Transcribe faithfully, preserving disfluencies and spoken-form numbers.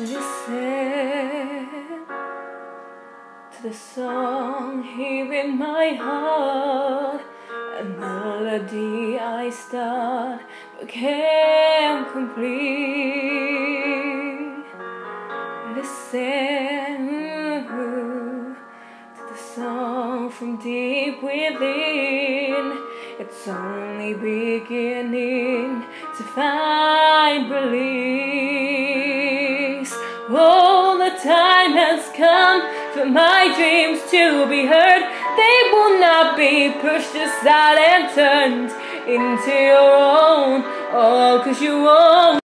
Listen to the song here in my heart, a melody I start but can't complete. Listen to the song from deep within. It's only beginning to find release. Oh, the time has come for my dreams to be heard. They will not be pushed aside and turned into your own. Oh, 'cause you won't.